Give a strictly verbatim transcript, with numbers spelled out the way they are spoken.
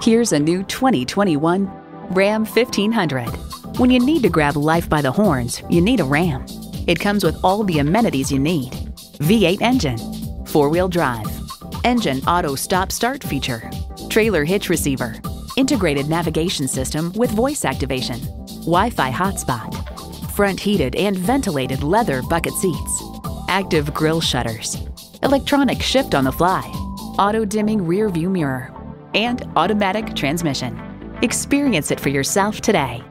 Here's a new twenty twenty-one Ram fifteen hundred. When you need to grab life by the horns, you need a Ram. It comes with all the amenities you need. V eight engine, four-wheel drive, engine auto stop-start feature, trailer hitch receiver, integrated navigation system with voice activation, Wi-Fi hotspot, front heated and ventilated leather bucket seats, active grille shutters, electronic shift on the fly, auto-dimming rear view mirror, and automatic transmission. Experience it for yourself today.